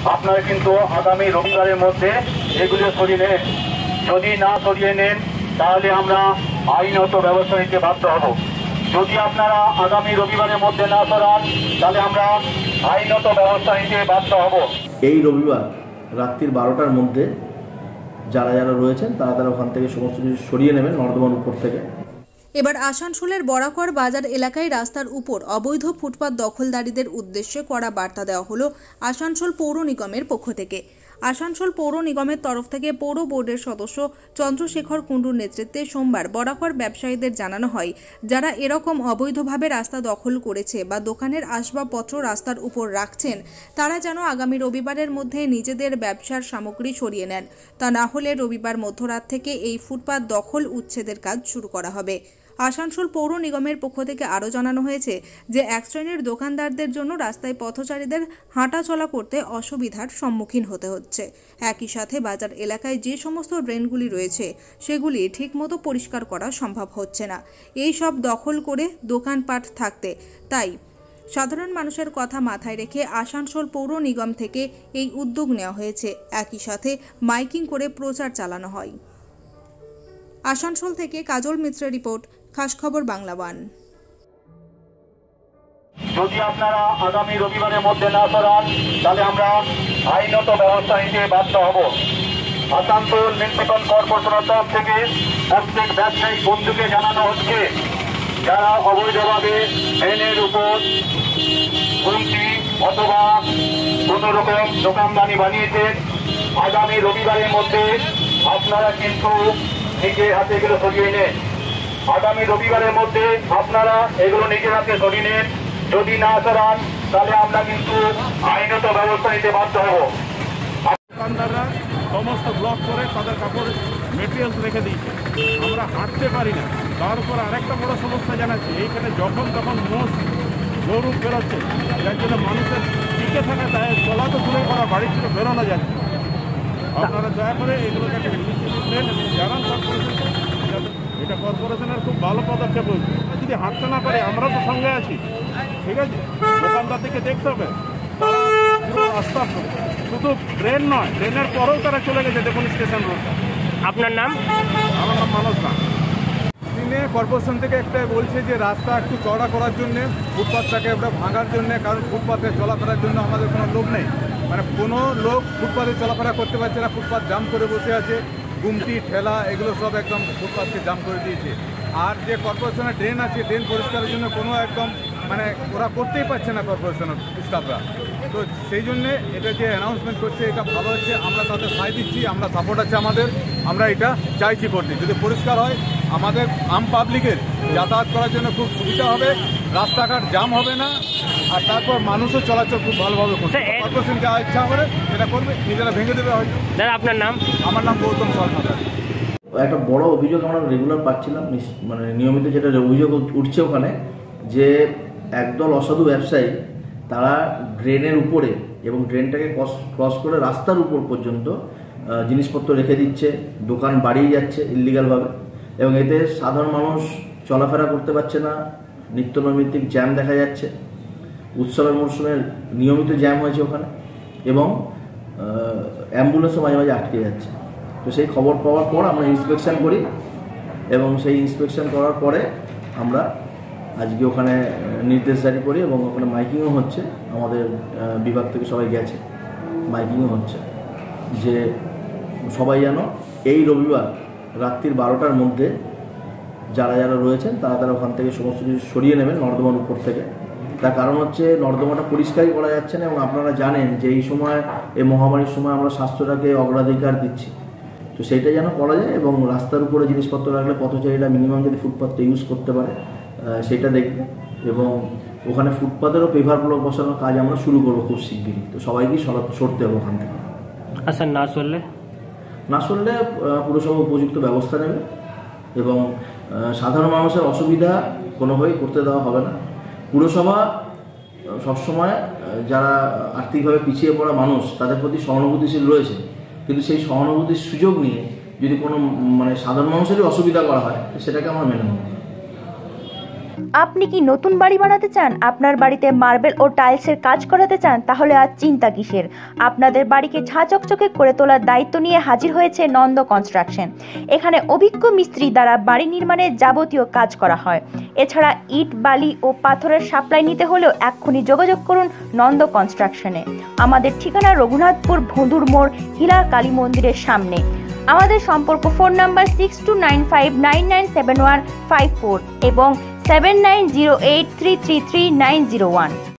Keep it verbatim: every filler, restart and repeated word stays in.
আপনারা কিন্তু আগামী রবিবারের মধ্যে এগুলো সরিয়ে নেন। যদি না সরিয়ে নেন তাহলে আমরা আইনত ব্যবস্থা নিতে বাধ্য হব। যদি আপনারা আগামী রবিবারের মধ্যে না সরান তাহলে আমরা আইনত ব্যবস্থা নিতে বাধ্য হব। এই রবিবার রাত্রির বারোটার মধ্যে যারা যারা রয়েছেন তারা তারা ওখান থেকে সমস্ত কিছু সরিয়ে নেবেন নর্দমার উপর থেকে। এবার আসানসোলের বরাকর বাজার এলাকায় রাস্তার উপর অবৈধ ফুটপাত দখলদারীদের উদ্দেশ্যে কড়া বার্তা দেওয়া হলো আসানসোল পৌর নিগমের পক্ষ থেকে। আসানসোল পৌর নিগমের তরফ থেকে পৌর বোর্ডের সদস্য চন্দ্রশেখর কুণ্ডুর নেতৃত্বে সোমবার বরাকর ব্যবসায়ীদের জানানো হয়, যারা এরকম অবৈধভাবে রাস্তা দখল করেছে বা দোকানের আসবাবপত্র রাস্তার উপর রাখছেন, তারা যেন আগামী রবিবারের মধ্যে নিজেদের ব্যবসার সামগ্রী সরিয়ে নেন। তা না হলে রবিবার মধ্যরাত থেকে এই ফুটপাত দখল উচ্ছেদের কাজ শুরু করা হবে। আসানসোল পৌর নিগমের পক্ষ থেকে আরও জানানো হয়েছে যে এক শ্রেণীর দোকানদারদের জন্য রাস্তায় পথচারীদের হাঁটাচলা করতে অসুবিধার সম্মুখীন হতে হচ্ছে। একই সাথে বাজার এলাকায় যে সমস্ত ড্রেনগুলি রয়েছে সেগুলি ঠিকমতো পরিষ্কার করা সম্ভব হচ্ছে না এই সব দখল করে দোকানপাট থাকতে। তাই সাধারণ মানুষের কথা মাথায় রেখে আসানসোল পৌর নিগম থেকে এই উদ্যোগ নেওয়া হয়েছে। একই সাথে মাইকিং করে প্রচার চালানো হয়। আসানসোল থেকে কাজল মিত্রের রিপোর্ট, খাস খবর বাংলা ওয়ান। যদি আপনারা আগামী রবিবারের মধ্যে না সরান তাহলে আমরা আইনত ব্যবস্থা নিতে বাধ্য হব। আসানসোল মিউনিসিপাল কর্পোরেশনের তরফ থেকে প্রত্যেক ব্যবসায়িক বন্ধুকে জানানো হচ্ছে, যারা অবৈধভাবে ট্রেনের উপর গুমটি অথবা কোনো রকম দোকানদানি বানিয়েছেন, আগামী রবিবারের মধ্যে আপনারা কিন্তু নিজের হাতে এগুলো সরিয়ে নেন। আগামী রবিবারের মধ্যে আপনারা এগুলো নিজের হাতে সরিয়ে নেন। যদি না সরান তাহলে আমরা কিন্তু আইনত ব্যবস্থা নিতে বাধ্য হব। দোকানদাররা সমস্ত ব্লক করে তাদের কাপড় মেটেরিয়ালস রেখে দিয়েছে, আমরা হাঁটতে পারি না। তার উপর আরেকটা বড় সমস্যা জানাচ্ছি, এইখানে যখন তখন মোষ গরু বেরোচ্ছে, যার জন্য মানুষের টিকে থাকা যায়, চলা তো দূরে করা, বাড়ি থেকে বেরোনো যাচ্ছে। আপনারা দয়া করে এগুলোকে নেন এবং জানান কর্পোরেশন। এটা কর্পোরেশনের খুব ভালো পদক্ষেপ হয়েছে। যদি হাঁটতে না পারে আমরা তো সঙ্গে আছি, ঠিক আছে? দোকানদার থেকে দেখতে হবে তারা রাস্তা শুধু ট্রেন নয়, ট্রেনের পরেও তারা চলে গেছে। দেখুন স্টেশন রোডটা। আপনার নাম? আমার নাম মানস না। দিনে কর্পোরেশন থেকে একটা বলছে যে রাস্তা একটু চড়া করার জন্যে, ফুটপাথটাকে একটা ভাঙার জন্যে, কারণ ফুটপাথে চলাফেরার জন্য আমাদের কোনো লোক নেই। মানে কোনো লোক ফুটপাথে চলাফেরা করতে পারছে না, ফুটপাথ জাম করে বসে আছে। গুমটি ঠেলা এগুলো সব একদম ফুটপাথকে জাম করে দিয়েছে। আর যে কর্পোরেশনের ড্রেন আছে, ড্রেন পরিষ্কারের জন্য কোনো একদম মানে ওরা করতেই পারছে না কর্পোরেশনের স্টাফরা। তো সেই জন্যে এটা যে অ্যানাউন্সমেন্ট করছে এটা ভালো হচ্ছে, আমরা তাদের সাই দিচ্ছি, আমরা সাপোর্ট আছে আমাদের, আমরা এটা চাইছি করতে। যদি পরিষ্কার হয় আমাদের আম পাবলিকের যাতায়াত করার জন্য খুব সুবিধা হবে, রাস্তাঘাট জাম হবে না, আর তারপর মানুষও চলাচল খুব ভালোভাবে করছে। কর্পোরেশন যা ইচ্ছা করে সেটা করবে, নিজেরা ভেঙে দেবে হয়তো। দাদা আপনার নাম? আমার নাম গৌতম সরকার। একটা বড় অভিযোগ আমরা রেগুলার পাচ্ছিলাম, মানে নিয়মিত যেটা অভিযোগ উঠছে ওখানে, যে একদল অসাধু ব্যবসায়ী তারা ড্রেনের উপরে এবং ড্রেনটাকে ক্রস করে রাস্তার উপর পর্যন্ত জিনিসপত্র রেখে দিচ্ছে, দোকান বাড়িয়ে যাচ্ছে ইল্লিগালভাবে, এবং এতে সাধারণ মানুষ চলাফেরা করতে পারছে না। নিত্য নৈমিত্তিক জ্যাম দেখা যাচ্ছে, উৎসবের মরশুমে নিয়মিত জ্যাম হয়েছে ওখানে, এবং অ্যাম্বুলেন্সও মাঝে মাঝে আটকে যাচ্ছে। তো সেই খবর পাওয়ার পর আমরা ইন্সপেকশন করি, এবং সেই ইন্সপেকশন করার পরে আমরা আজকে ওখানে নির্দেশ জারি করি, এবং ওখানে মাইকিংও হচ্ছে। আমাদের বিভাগ থেকে সবাই গেছে, মাইকিংও হচ্ছে যে সবাই যেন এই রবিবার রাত্রির বারোটার মধ্যে যারা যারা রয়েছেন তারা তারা ওখান থেকে সমস্ত কিছু সরিয়ে নেবেন নর্দমার উপর থেকে। তার কারণ হচ্ছে নর্দমাটা পরিষ্কারই করা যাচ্ছে না, এবং আপনারা জানেন যে এই সময়, এই মহামারীর সময় আমরা স্বাস্থ্যটাকে অগ্রাধিকার দিচ্ছি। তো সেইটা যেন করা যায়, এবং রাস্তার উপরে জিনিসপত্র রাখলে পথচারীরা মিনিমাম যদি ফুটপাথটা ইউজ করতে পারে সেটা দেখবে, এবং ওখানে ফুটপাথেরও পেভার ব্লক বসানোর কাজ আমরা শুরু করবো খুব শিগগিরই। তো সবাইকেই সরতে হবে ওখান থেকে। আচ্ছা, না সরলে না সরলে পুরসভা উপযুক্ত ব্যবস্থা নেবে, এবং সাধারণ মানুষের অসুবিধা কোনোভাবেই করতে দেওয়া হবে না। পুরসভা সবসময় যারা আর্থিকভাবে পিছিয়ে পড়া মানুষ তাদের প্রতি সহানুভূতিশীল রয়েছে, কিন্তু সেই সহানুভূতির সুযোগ নিয়ে যদি কোনো মানে সাধারণ মানুষেরই অসুবিধা করা হয় সেটাকে আমরা মেনে নেব। আপনি কি নতুন বাড়ি বানাতে চান? আপনার বাড়িতে মার্বেল ও টাইলসের কাজ করাতে চান? তাহলে আর চিন্তা কিসের? আপনাদের বাড়িকে ঝাঁ চকচকে করে তোলার দায়িত্ব নিয়ে হাজির হয়েছে নন্দ কনস্ট্রাকশন। এখানে অভিজ্ঞ মিস্ত্রি দ্বারা বাড়ি নির্মাণের যাবতীয় কাজ করা হয়। এছাড়া ইট, বালি ও পাথরের সাপ্লাই নিতে হলেও এক্ষুনি যোগাযোগ করুন নন্দ কনস্ট্রাকশনে। আমাদের ঠিকানা রঘুনাথপুর ভোঁদুর মোড়, হিলা কালী মন্দিরের সামনে। আমাদের সম্পর্ক phone number six two nine five nine nine seven one five four এবং seven nine zero eight three three three nine zero one.